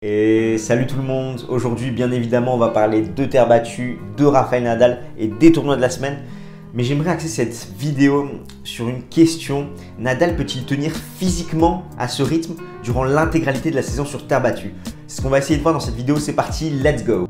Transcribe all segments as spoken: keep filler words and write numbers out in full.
Et salut tout le monde, aujourd'hui bien évidemment on va parler de terre battue, de Rafael Nadal et des tournois de la semaine. Mais j'aimerais axer cette vidéo sur une question. Nadal peut-il tenir physiquement à ce rythme durant l'intégralité de la saison sur terre battue? C'est ce qu'on va essayer de voir dans cette vidéo, c'est parti, let's go!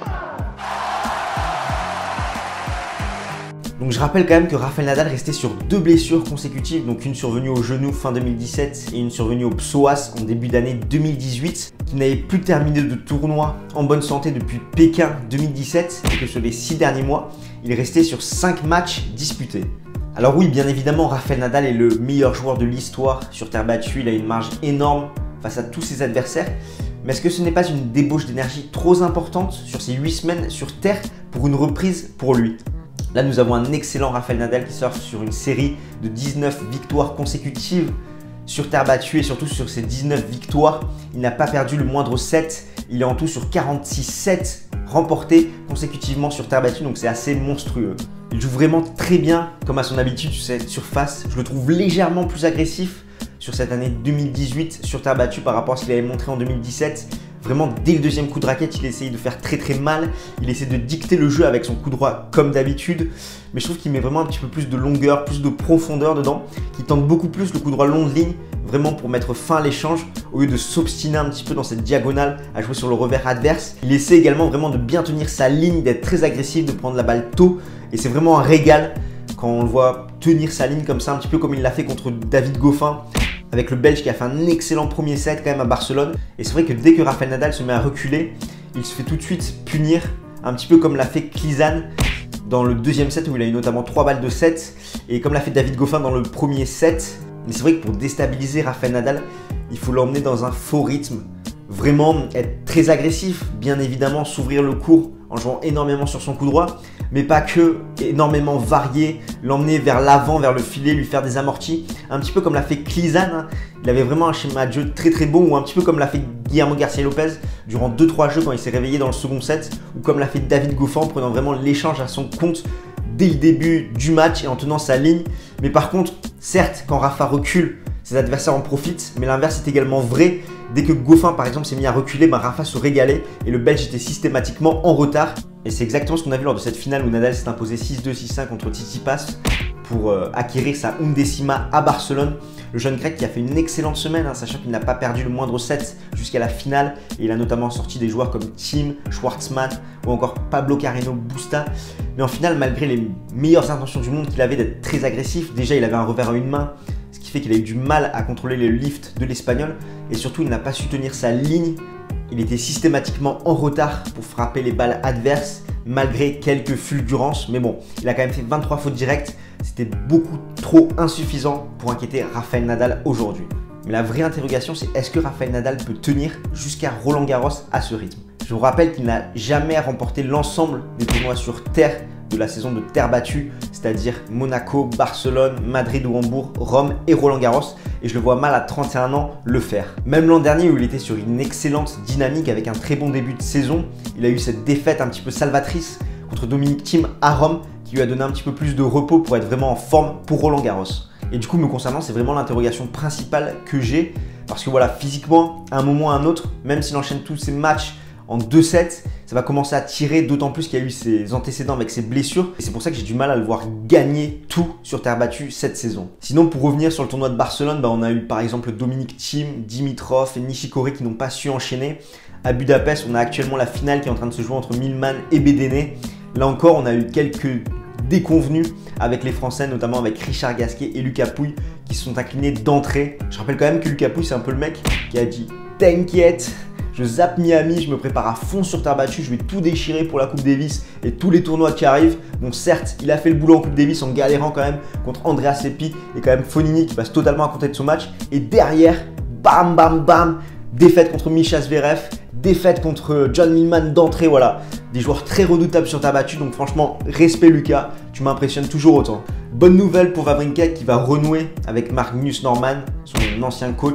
Donc je rappelle quand même que Rafael Nadal restait sur deux blessures consécutives, donc une survenue au genou fin deux mille dix-sept et une survenue au psoas en début d'année deux mille dix-huit, qui n'avait plus terminé de tournoi en bonne santé depuis Pékin deux mille dix-sept et que sur les six derniers mois, il est resté sur cinq matchs disputés. Alors oui, bien évidemment, Rafael Nadal est le meilleur joueur de l'histoire sur terre battue, il a une marge énorme face à tous ses adversaires, mais est-ce que ce n'est pas une débauche d'énergie trop importante sur ces huit semaines sur terre pour une reprise pour lui? Là, nous avons un excellent Rafael Nadal qui sort sur une série de dix-neuf victoires consécutives sur terre battue et surtout sur ces dix-neuf victoires, il n'a pas perdu le moindre set. Il est en tout sur quarante-six sets remportés consécutivement sur terre battue, donc c'est assez monstrueux. Il joue vraiment très bien comme à son habitude sur cette surface. Je le trouve légèrement plus agressif sur cette année deux mille dix-huit sur terre battue par rapport à ce qu'il avait montré en deux mille dix-sept. Vraiment, dès le deuxième coup de raquette, il essayait de faire très très mal. Il essaie de dicter le jeu avec son coup droit comme d'habitude. Mais je trouve qu'il met vraiment un petit peu plus de longueur, plus de profondeur dedans. Qu'il tente beaucoup plus le coup droit long de ligne, vraiment pour mettre fin à l'échange, au lieu de s'obstiner un petit peu dans cette diagonale à jouer sur le revers adverse. Il essaie également vraiment de bien tenir sa ligne, d'être très agressif, de prendre la balle tôt. Et c'est vraiment un régal quand on le voit tenir sa ligne comme ça, un petit peu comme il l'a fait contre David Goffin, avec le Belge qui a fait un excellent premier set quand même à Barcelone. Et c'est vrai que dès que Rafael Nadal se met à reculer, il se fait tout de suite punir, un petit peu comme l'a fait Klizan dans le deuxième set où il a eu notamment trois balles de set, et comme l'a fait David Goffin dans le premier set. Mais c'est vrai que pour déstabiliser Rafael Nadal, il faut l'emmener dans un faux rythme, vraiment être très agressif, bien évidemment s'ouvrir le court en jouant énormément sur son coup droit, mais pas que, énormément varié, l'emmener vers l'avant, vers le filet, lui faire des amortis, un petit peu comme l'a fait Klizan, hein. Il avait vraiment un schéma de jeu très très bon, ou un petit peu comme l'a fait Guillermo Garcia Lopez durant deux trois jeux quand il s'est réveillé dans le second set, ou comme l'a fait David Goffin en prenant vraiment l'échange à son compte dès le début du match et en tenant sa ligne. Mais par contre, certes, quand Rafa recule, ses adversaires en profitent, mais l'inverse est également vrai. Dès que Goffin par exemple s'est mis à reculer, ben Rafa se régalait et le Belge était systématiquement en retard. Et c'est exactement ce qu'on a vu lors de cette finale où Nadal s'est imposé six deux six cinq contre Tsitsipas pour euh, acquérir sa undécima à Barcelone. Le jeune grec qui a fait une excellente semaine, hein, sachant qu'il n'a pas perdu le moindre set jusqu'à la finale. Et il a notamment sorti des joueurs comme Thiem, Schwartzman ou encore Pablo Carreno Busta. Mais en finale, malgré les meilleures intentions du monde qu'il avait d'être très agressif, déjà il avait un revers à une main, ce qui fait qu'il a eu du mal à contrôler le lift de l'Espagnol. Et surtout, il n'a pas su tenir sa ligne. Il était systématiquement en retard pour frapper les balles adverses, malgré quelques fulgurances. Mais bon, il a quand même fait vingt-trois fautes directes. C'était beaucoup trop insuffisant pour inquiéter Rafael Nadal aujourd'hui. Mais la vraie interrogation, c'est est-ce que Rafael Nadal peut tenir jusqu'à Roland Garros à ce rythme? Je vous rappelle qu'il n'a jamais remporté l'ensemble des tournois sur terre de la saison de terre battue, c'est-à-dire Monaco, Barcelone, Madrid ou Hambourg, Rome et Roland Garros. Et je le vois mal à trente et un ans le faire. Même l'an dernier où il était sur une excellente dynamique avec un très bon début de saison, il a eu cette défaite un petit peu salvatrice contre Dominic Thiem à Rome qui lui a donné un petit peu plus de repos pour être vraiment en forme pour Roland Garros. Et du coup, me concernant, c'est vraiment l'interrogation principale que j'ai parce que voilà, physiquement, à un moment ou à un autre, même s'il enchaîne tous ses matchs en deux sets, ça va commencer à tirer, d'autant plus qu'il y a eu ses antécédents avec ses blessures. Et c'est pour ça que j'ai du mal à le voir gagner tout sur terre battue cette saison. Sinon, pour revenir sur le tournoi de Barcelone, bah on a eu par exemple Dominic Thiem, Dimitrov et Nishikori qui n'ont pas su enchaîner. À Budapest, on a actuellement la finale qui est en train de se jouer entre Millman et Bedene. Là encore, on a eu quelques déconvenus avec les Français, notamment avec Richard Gasquet et Lucas Pouille qui se sont inclinés d'entrée. Je rappelle quand même que Lucas Pouille, c'est un peu le mec qui a dit « T'inquiète !» Je zappe Miami, je me prépare à fond sur terre battue, je vais tout déchirer pour la Coupe Davis et tous les tournois qui arrivent. Bon, certes, il a fait le boulot en Coupe Davis en galérant quand même contre Andrea Seppi et quand même Fognini qui passe totalement à côté de son match. Et derrière, bam, bam, bam, défaite contre Mischa Zverev, défaite contre John Millman d'entrée, voilà. Des joueurs très redoutables sur terre battue, donc franchement, respect Lucas, tu m'impressionnes toujours autant. Bonne nouvelle pour Wawrinka qui va renouer avec Magnus Norman, son ancien coach,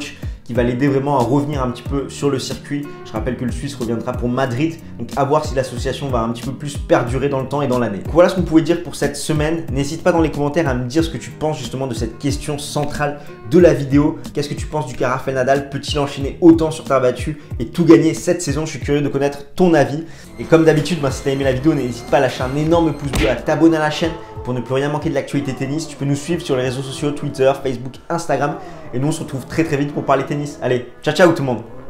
qui va l'aider vraiment à revenir un petit peu sur le circuit. Je rappelle que le Suisse reviendra pour Madrid, donc à voir si l'association va un petit peu plus perdurer dans le temps et dans l'année. Voilà ce qu'on pouvait dire pour cette semaine. N'hésite pas dans les commentaires à me dire ce que tu penses justement de cette question centrale de la vidéo. Qu'est-ce que tu penses du cas Rafael Nadal? Peut-il enchaîner autant sur terre battue et tout gagner cette saison? Je suis curieux de connaître ton avis. Et comme d'habitude, ben, si tu as aimé la vidéo, n'hésite pas à lâcher un énorme pouce bleu, à t'abonner à la chaîne pour ne plus rien manquer de l'actualité tennis. Tu peux nous suivre sur les réseaux sociaux, Twitter, Facebook, Instagram. Et nous, on se retrouve très très vite pour parler tennis. Allez, ciao ciao tout le monde!